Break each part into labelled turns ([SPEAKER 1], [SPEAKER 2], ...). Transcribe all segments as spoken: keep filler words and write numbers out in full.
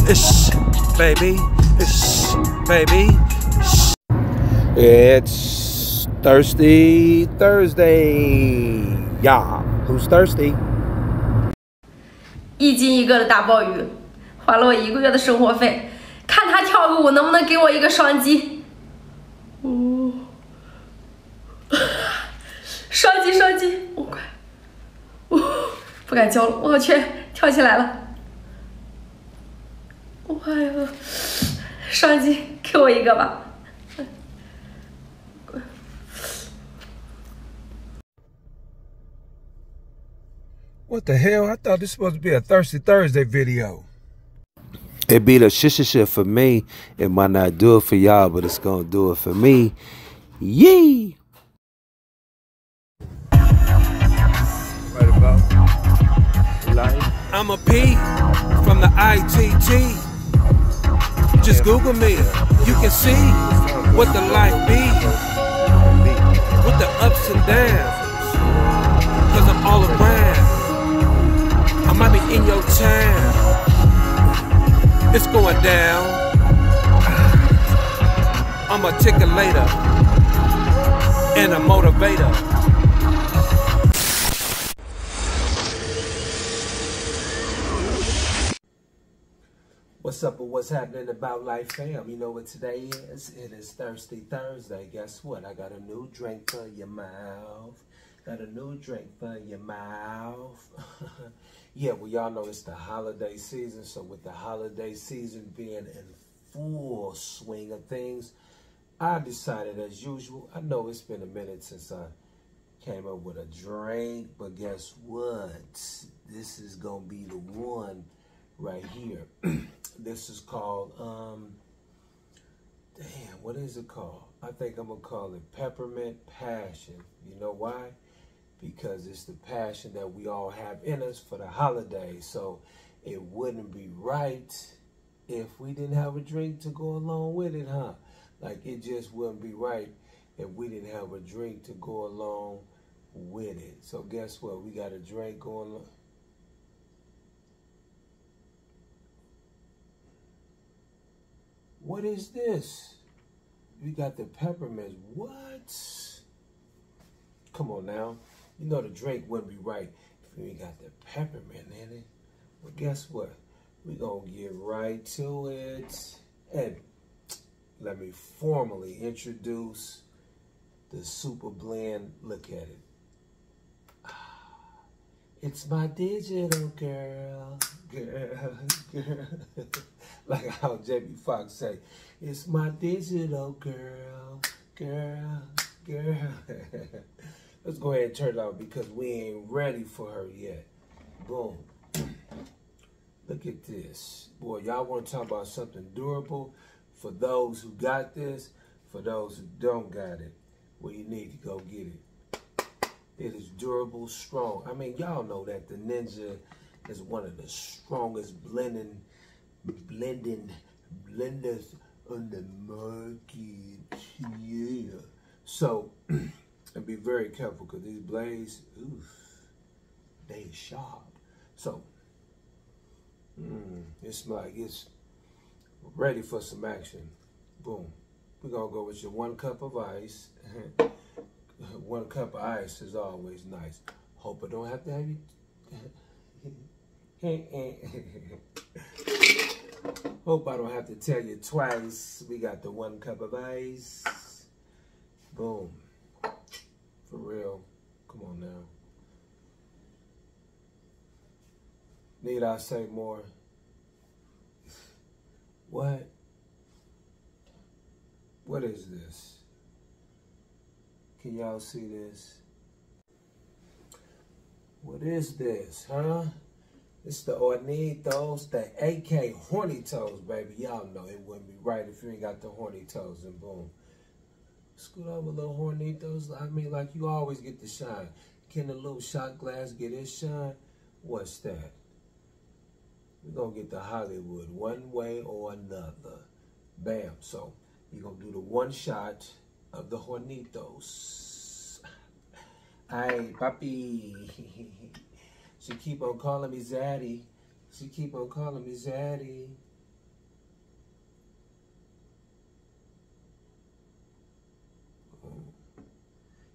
[SPEAKER 1] Shh, baby. Shh, baby. Shh. It's Thirsty Thursday. Yeah, who's thirsty?
[SPEAKER 2] 一斤一个的大鲍鱼，花了我一个月的生活费。看他跳个舞，能不能给我一个双击？哦，双击双击，我、哦、快，哦，不敢教了，我去，跳起来了。哎呦，双击，给我一个吧。
[SPEAKER 1] What the hell? I thought this was supposed to be a Thirsty Thursday video. It be the shit shit shit for me. It might not do it for y'all, but it's gonna do it for me. Yee! Right about life. I'm a P from the I T T. Just Google me. You can see what the life be. With the ups and downs. Cause I'm all around. I might be in your town. It's going down. I'm a tickler and a motivator. What's up or what's happening about life, fam? You know what today is? It is Thirsty Thursday. Guess what? I got a new drink for your mouth. Got a new drink for your mouth. Yeah, well, y'all know it's the holiday season. So with the holiday season being in full swing of things, I decided, as usual, I know it's been a minute since I came up with a drink, but guess what? This is going to be the one right here. This is called, um, damn, what is it called? I think I'm going to call it Peppermint Passion. You know why? Because it's the passion that we all have in us for the holidays. So it wouldn't be right if we didn't have a drink to go along with it, huh? Like, it just wouldn't be right if we didn't have a drink to go along with it. So guess what? We got a drink going on. What is this? We got the peppermints. What? Come on now. You know the drink wouldn't be right if we ain't got the peppermint in it. Well, guess what? We're going to get right to it. And let me formally introduce the Super Blend. Look at it. It's my digital girl. Girl, girl. Like how J B Fox say, it's my digital girl. Girl, girl. Let's go ahead and turn it off because we ain't ready for her yet. Boom. Look at this. Boy, y'all want to talk about something durable? For those who got this, for those who don't got it, well, you need to go get it. It is durable, strong. I mean, y'all know that the Ninja is one of the strongest blending, blending, blenders on the market. Yeah. So, and be very careful because these blades, oof, they sharp. So, mm, it's like it's ready for some action. Boom. We're going to go with your one cup of ice. One cup of ice is always nice. Hope I don't have to have you. Hope I don't have to tell you twice. We got the one cup of ice. Boom. For real. Come on now. Need I say more? What? What is this? Can y'all see this? What is this, huh? It's the Hornitos, the A K Horny Toes, baby. Y'all know it wouldn't be right if you ain't got the Horny Toes, and boom. Scoot over, little Hornitos. I mean, like you always get the shine. Can the little shot glass get its shine? What's that? We're going to get the Hollywood one way or another. Bam. So, you're going to do the one shot of the Hornitos. Ay, papi. She keep on calling me Zaddy. She keep on calling me Zaddy.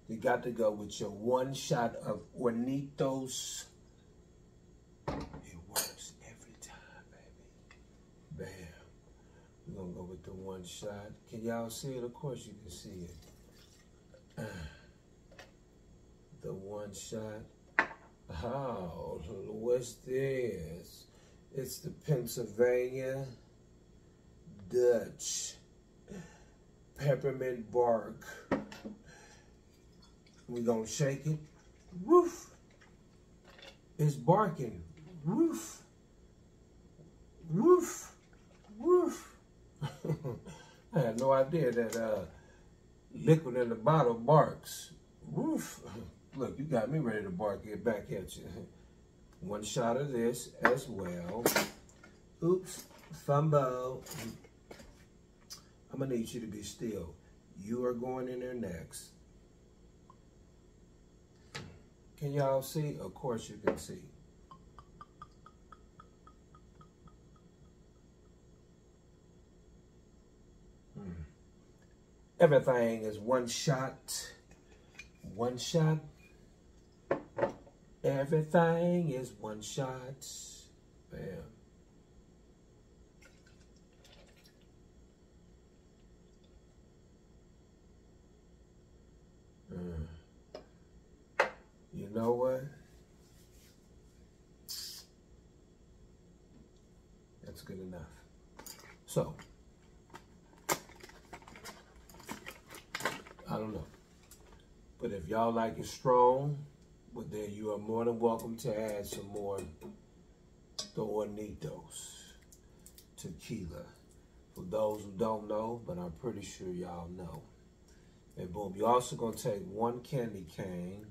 [SPEAKER 1] you got to go with your one shot of Hornitos. It works every time, baby. Bam. We're going to go with the one shot. Can y'all see it? Of course you can see it. Uh, the one shot. Oh, what's this? It's the Pennsylvania Dutch peppermint bark. We're gonna shake it. Woof. It's barking. Woof. Woof. Woof. I had no idea that uh, liquid in the bottle barks. Woof. Look, you got me ready to bark it back at you. One shot of this as well. Oops. Fumble. I'm gonna need you to be still. You are going in there next. Can y'all see? Of course you can see. Hmm. Everything is one shot. One shot. Everything is one shot. Bam. Mm. You know what? That's good enough. So, I don't know. But if y'all like it strong, well, then you are more than welcome to add some more the Hornitos tequila. For those who don't know, but I'm pretty sure y'all know. And boom, you're also going to take one candy cane,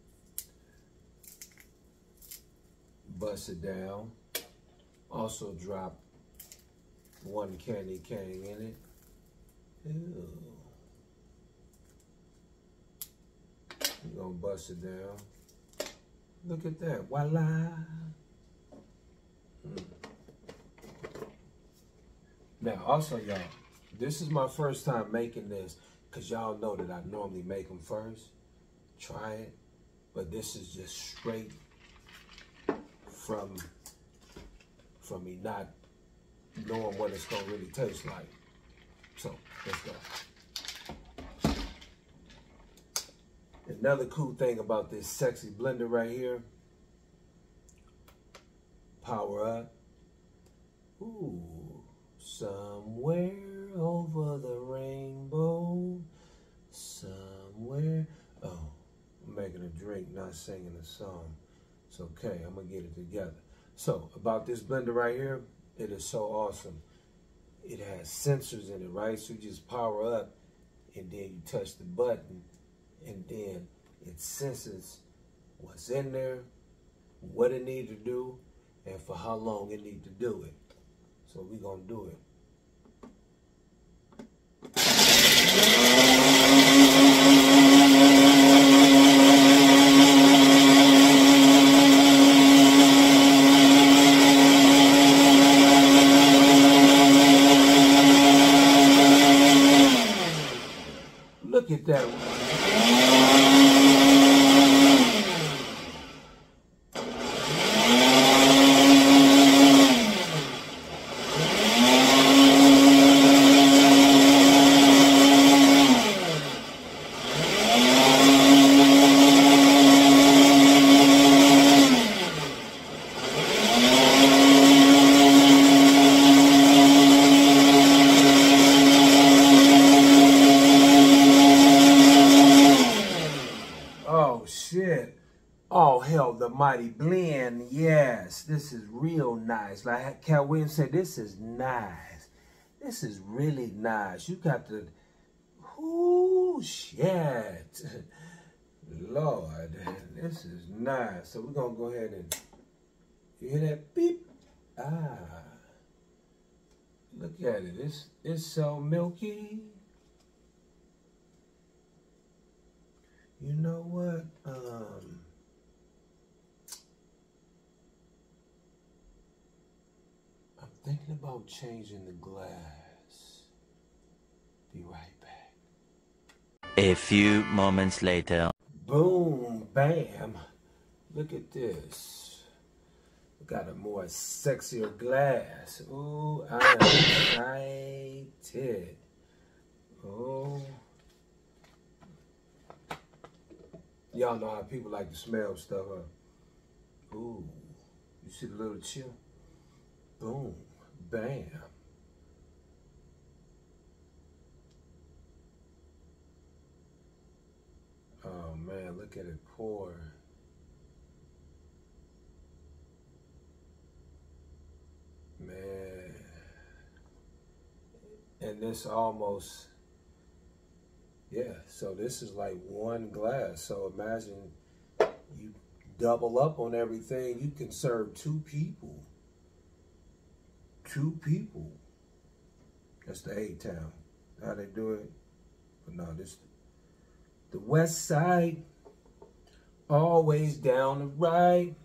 [SPEAKER 1] bust it down, also drop one candy cane in it. Ew. You're going to bust it down. Look at that. Voila. Mm. Now, also, y'all, this is my first time making this because y'all know that I normally make them first. Try it. But this is just straight from, from me not knowing what it's going to really taste like. So, let's go. Another cool thing about this sexy blender right here, power up. Ooh, somewhere over the rainbow, somewhere. Oh, I'm making a drink, not singing a song. It's okay, I'm gonna get it together. So, about this blender right here, it is so awesome. It has sensors in it, right? So you just power up and then you touch the button and then it senses what's in there, what it needs to do, and for how long it needs to do it. So we're gonna do it. Look at that. Oh, shit. Oh, hell, the mighty blend. Yes, this is real nice. Like Cat Williams said, this is nice. This is really nice. You got the, ooh, shit. Lord, this is nice. So we're going to go ahead and, you hear that beep? Ah. Look at it. It's, it's so milky. You know what? Um, I'm thinking about changing the glass. Be right back.
[SPEAKER 3] A few moments later.
[SPEAKER 1] Boom, bam. Look at this. Got a more sexier glass. Ooh, I'm excited. Oh. Y'all know how people like to smell stuff, huh? Ooh. You see the little chill? Boom, bam. Oh man, look at it pour. Man. And this almost, yeah, so this is like one glass. So imagine you double up on everything. You can serve two people. Two people. That's the A-Town. How they do it? But no, this the west side. Always down the right.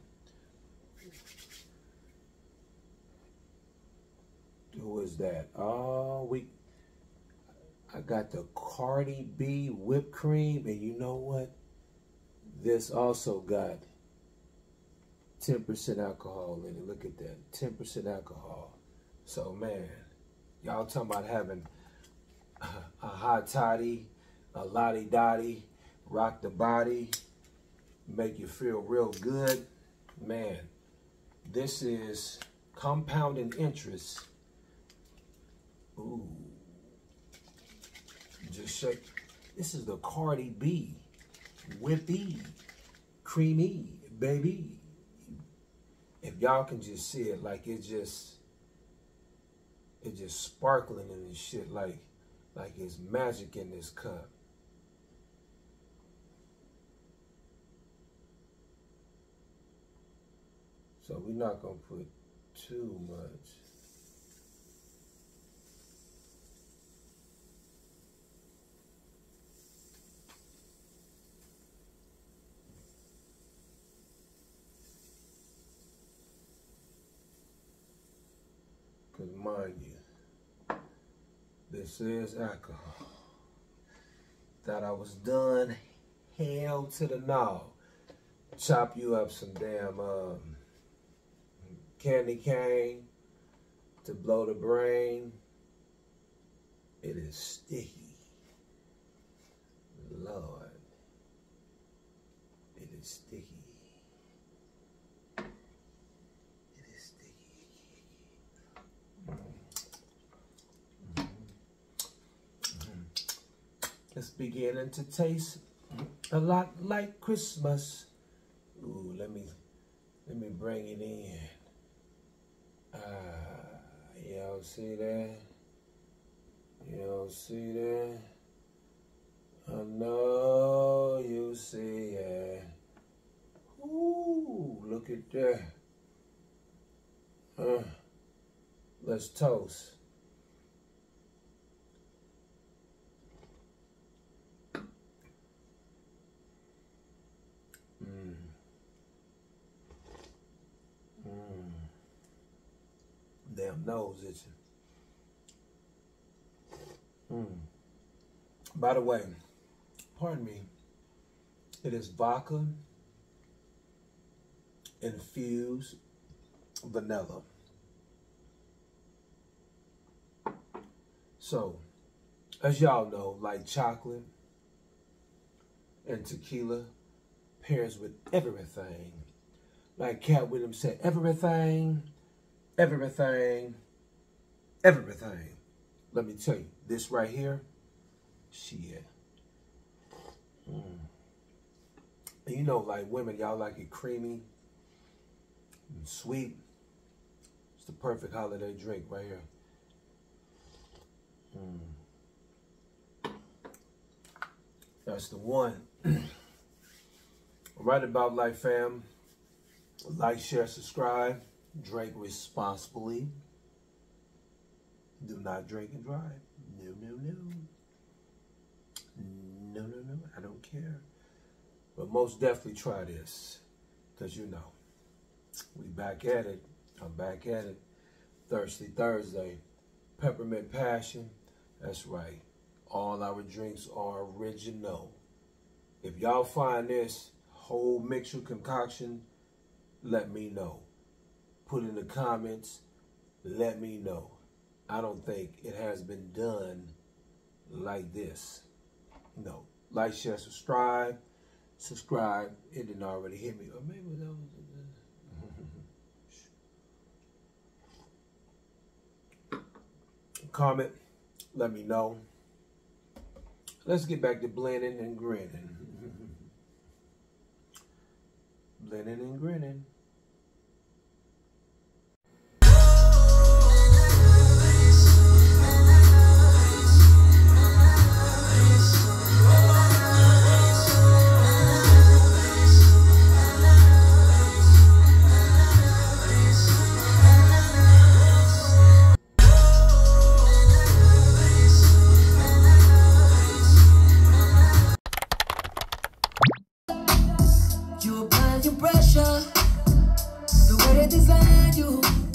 [SPEAKER 1] Who is that? Oh, we. I got the Cardi B whipped cream, and you know what? This also got ten percent alcohol in it. Look at that, ten percent alcohol. So man, y'all talking about having a hot toddy, a lottie dottie, rock the body, make you feel real good. Man, this is compounding interest. Ooh. Just shake. This is the Cardi B. Whippy. Creamy. Baby. If y'all can just see it, like it just, it just sparkling in this shit, like, like it's magic in this cup. So we're not gonna put too much. Because mind you, this is alcohol. Thought I was done. Hell to the no. Chop you up some damn um, candy cane to blow the brain. It is sticky. Lord. It is sticky. It's beginning to taste a lot like Christmas. Ooh, let me let me bring it in. Ah, uh, y'all see that? Y'all see that? I know you see it. Ooh, look at that. Uh, let's toast. Mm. Mm. Damn nose itching. Mm. By the way, pardon me, it is vodka infused vanilla. So, as y'all know, like chocolate and tequila pairs with everything. Like Cat Williams said, everything, everything, everything. Let me tell you, this right here, shit. Mm. And you know, like women, y'all like it creamy and sweet. It's the perfect holiday drink right here. Mm. That's the one. Right About Life, fam. Like, share, subscribe. Drink responsibly. Do not drink and drive. No, no, no. No, no, no. I don't care. But most definitely try this. Because you know, we back at it. I'm back at it. Thirsty Thursday. Peppermint Passion. That's right. All our drinks are original. If y'all find this whole mixture concoction, let me know. Put in the comments, let me know. I don't think it has been done like this. No. Like, share, subscribe. Subscribe. It didn't already hit me. Or maybe that was... Comment. Let me know. Let's get back to blending and grinning. Blending and grinning.
[SPEAKER 4] You apply your pressure, the way they design you.